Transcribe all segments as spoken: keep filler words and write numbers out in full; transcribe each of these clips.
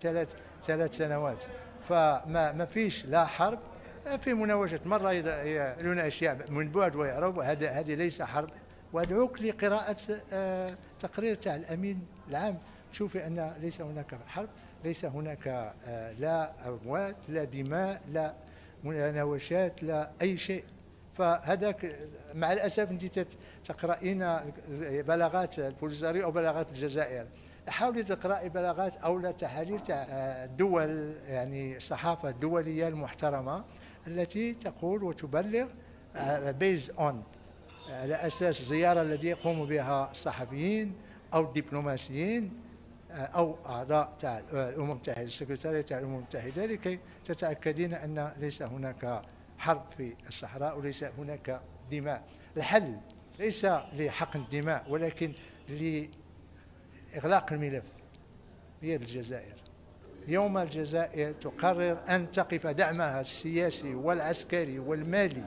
ثلاث ثلاث سنوات. فما ما فيش لا حرب، في مناوشة، مرة يعلنون أشياء من بعد ويعرفوا هذا هذه ليس حرب. وأدعوك لقراءة تقرير تاع الأمين العام، تشوفي أن ليس هناك حرب، ليس هناك لا أموات لا دماء لا مناوشات لا أي شيء. فهذاك مع الأسف أنت تقرأين بلاغات البوليساريو أو بلاغات الجزائر، حاولي تقرأي بلاغات أو لا تحاليل تاع الدول، يعني الصحافة الدولية المحترمة التي تقول وتبلغ بيز أون على أساس الزيارة التي يقوم بها الصحفيين أو الدبلوماسيين أو أعضاء تاع الأمم المتحدة، السكرتارية تاع الأمم المتحدة، لكي تتأكدين أن ليس هناك حرب في الصحراء وليس هناك دماء. الحل ليس لحقن الدماء ولكن لإغلاق الملف بيد الجزائر. يوم الجزائر تقرر أن تقف دعمها السياسي والعسكري والمالي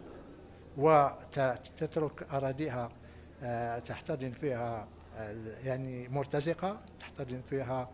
وتترك أراضيها تحتضن فيها يعني مرتزقة، تحتضن فيها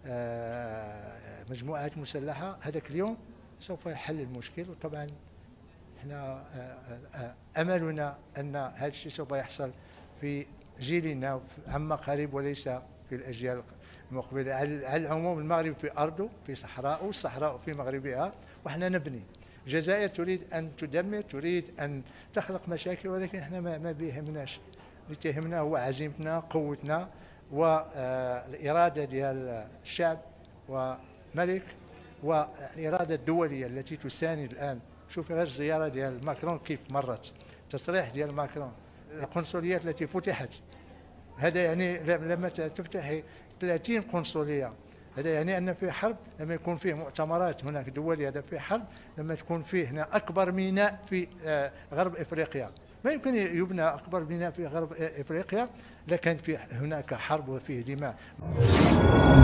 مجموعات مسلحة، هذاك اليوم سوف يحل المشكل. وطبعا احنا أملنا أن هذا الشيء سوف يحصل في جيلنا عما قريب وليس في الأجيال المقبلة. على العموم المغرب في أرضه في صحراءه، والصحراء في مغربها، وإحنا نبني. الجزائر تريد أن تدمر، تريد أن تخلق مشاكل، ولكن احنا ما, ما بيهمناش. اللي تهمنا هو عزيمتنا، قوتنا، والإرادة ديال الشعب وملك، والإرادة الدولية التي تساند الآن. شوفي غير الزيارة ديال ماكرون كيف مرت، تصريح ديال ماكرون، القنصليات التي فتحت، هذا يعني لما تفتحي ثلاثين قنصلية هذا يعني أن في حرب. لما يكون فيه مؤتمرات هناك دولية هذا في حرب. لما تكون فيه هنا أكبر ميناء في غرب إفريقيا، ما يمكن يبنى أكبر ميناء في غرب إفريقيا لكن في هناك حرب وفيه دماء.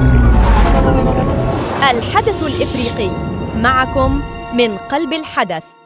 الحدث الإفريقي معكم من قلب الحدث.